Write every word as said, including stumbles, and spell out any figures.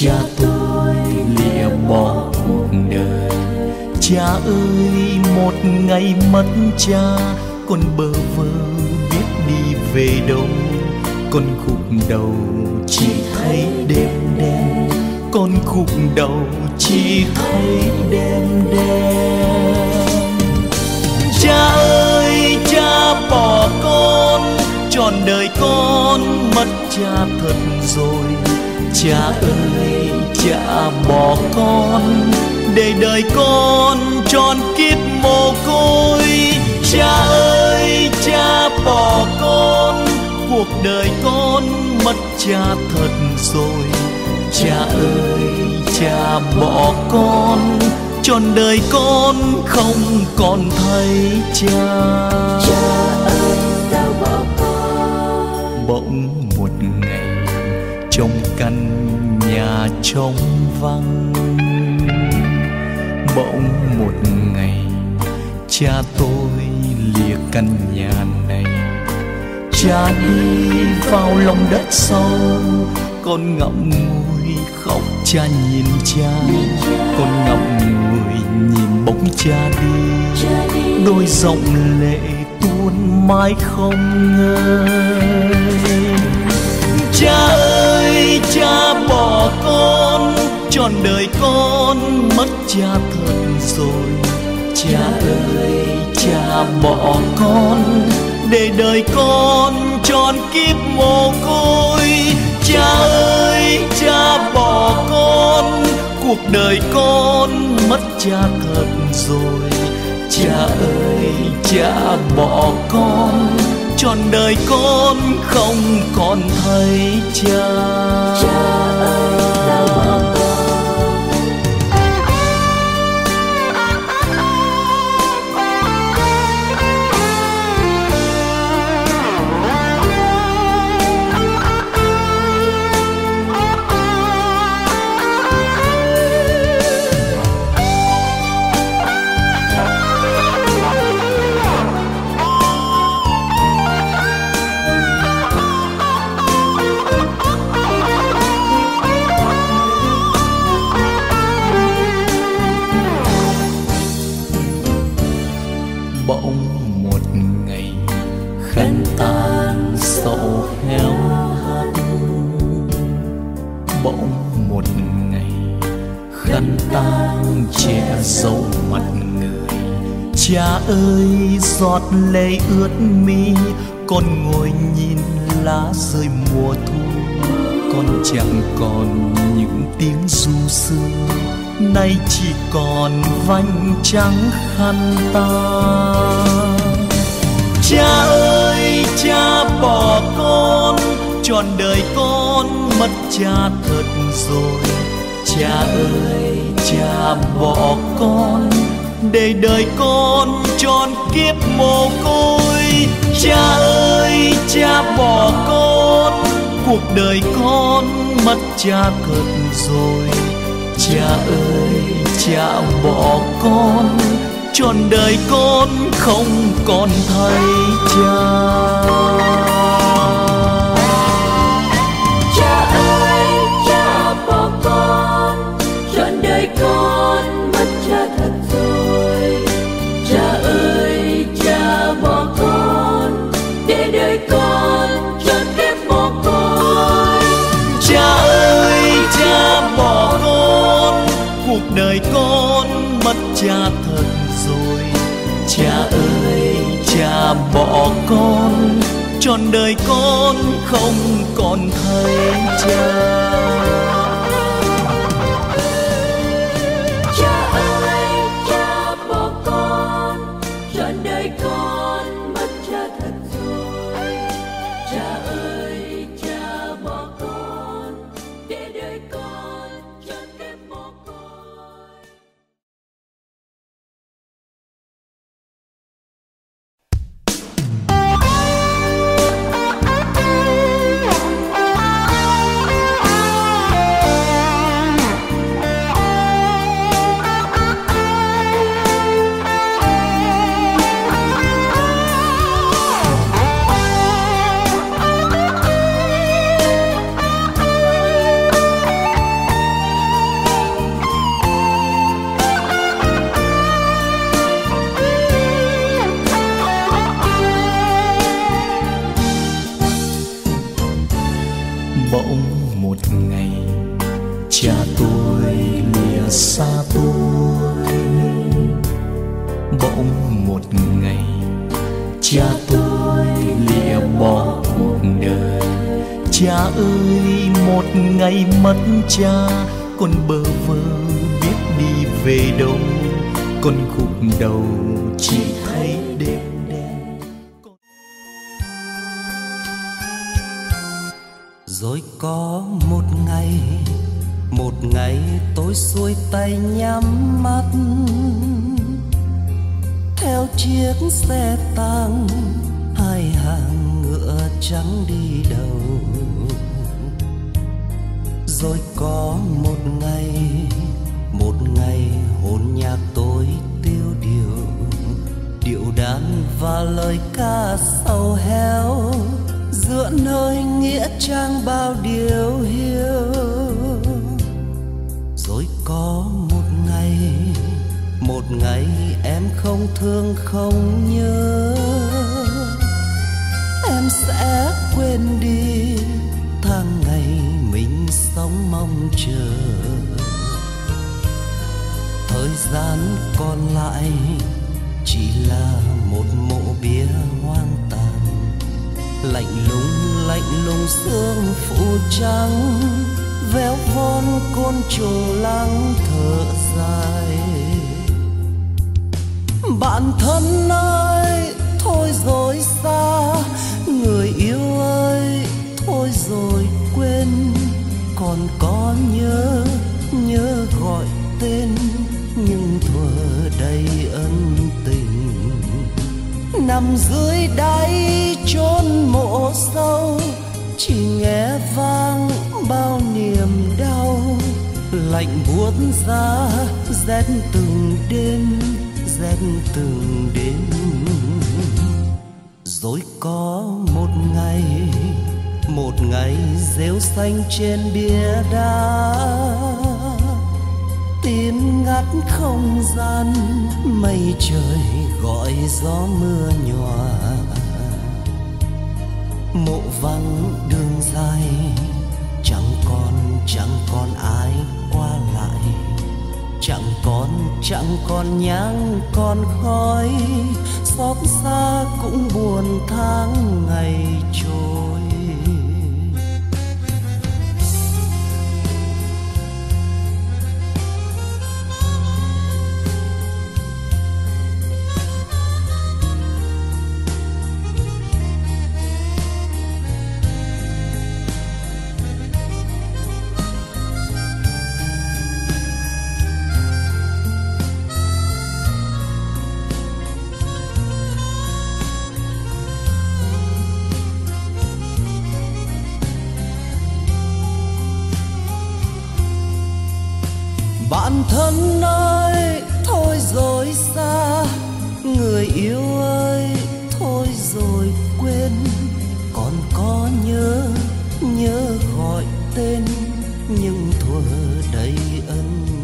cha tôi lìa bỏ cuộc đời. Cha ơi, một ngày mất cha, con bơ vơ biết đi về đâu. Con khúc đầu chỉ thấy đêm đen, con khúc đầu chỉ thấy đêm đen. Cha ơi, cha bỏ con, trọn đời con mất cha thật rồi. Cha ơi, cha bỏ con, để đời con tròn kiếp mồ côi. Cha ơi, cha bỏ con, cuộc đời con mất cha thật rồi. Cha ơi, cha bỏ con, trọn đời con không còn thấy cha. Cha ơi, sao bỏ con? Bỗng một ngày trong căn nhà trống vắng, bỗng một ngày cha tôi lìa căn nhà này. Cha đi vào lòng đất sâu, con ngậm ngùi khóc cha nhìn cha. Con ngậm ngùi nhìn bóng cha đi, đôi dòng lệ tuôn mãi không ngơi. Cha ơi, cha bỏ con, trọn đời con mất cha thật rồi. Cha ơi, cha bỏ con, để đời con tròn kiếp mồ côi. Cha ơi, cha bỏ con, cuộc đời con mất cha thật rồi. Cha ơi, cha bỏ con, trọn đời con không còn thấy cha. Cha ơi, sao bỏ con? Bỗng một ngày khăn tan sầu héo hắt, bỗng một ngày khăn tan che dấu mặt người. Cha ơi, giọt lệ ướt mi, con ngồi nhìn lá rơi mùa thu. Con chẳng còn những tiếng ru sương, nay chỉ còn vành trắng khăn tang. Cha ơi, cha bỏ con, trọn đời con mất cha thật rồi. Cha ơi, cha bỏ con, để đời con tròn kiếp mồ côi. Cha ơi, cha bỏ con, cuộc đời con mất cha thật rồi. Cha ơi, cha bỏ con, trọn đời con không còn thấy cha. Cha ơi, cha bỏ con, trọn đời con mất cha thật rồi. Cha ơi, cha bỏ con, để đời con trọn kiếp mồ côi. Cha ơi, cha bỏ con, cuộc đời con mất cha thật rồi. Cha ơi, cha bỏ con, trọn đời con không còn thấy cha. Cha ơi, cha bỏ con, trọn đời con mất cha thật rồi. Cha ơi, cha bỏ con, để đời con trọn kiếp mồ côi. tôi lìa xa tôi. Bỗng một ngày cha tôi lìa bỏ cuộc đời. Cha ơi, một ngày mất cha, con bơ vơ biết đi về đâu. Con gục đầu chỉ thấy đêm đen. Rồi có một ngày, một ngày tôi xuôi tay nhắm mắt, theo chiếc xe tang hai hàng ngựa trắng đi đầu. Rồi có một ngày, một ngày hồn nhạc tôi tiêu điều, điệu đàn và lời ca sầu héo, giữa nơi nghĩa trang bao điều hiu. Rồi có một ngày, một ngày em không thương không nhớ, em sẽ quên đi tháng ngày mình sống mong chờ. Thời gian còn lại chỉ là một mộ bia hoang tàn, lạnh lùng lạnh lùng sương phủ trắng, véo von côn trùng lắng thở dài. Bạn thân ơi, thôi rồi xa, người yêu ơi, thôi rồi quên. Còn có nhớ, nhớ gọi tên, nhưng thuở đầy ân tình. Nằm dưới đáy chốn mộ sâu, chỉ nghe vang bao niềm đau. Lạnh buốt giá, rét từng đêm, rét từng đêm. Rồi có một ngày, một ngày rêu xanh trên bia đá, tiếng ngắt không gian, mây trời gọi gió mưa nhòa. Mộ vắng đường dài, chẳng còn chẳng còn ai qua lại, chẳng còn chẳng còn nhang còn khói, xót xa cũng buồn tháng ngày trôi. Bạn thân ơi, thôi rồi xa, người yêu ơi, thôi rồi quên. Còn có nhớ, nhớ gọi tên, nhưng thuở đầy ân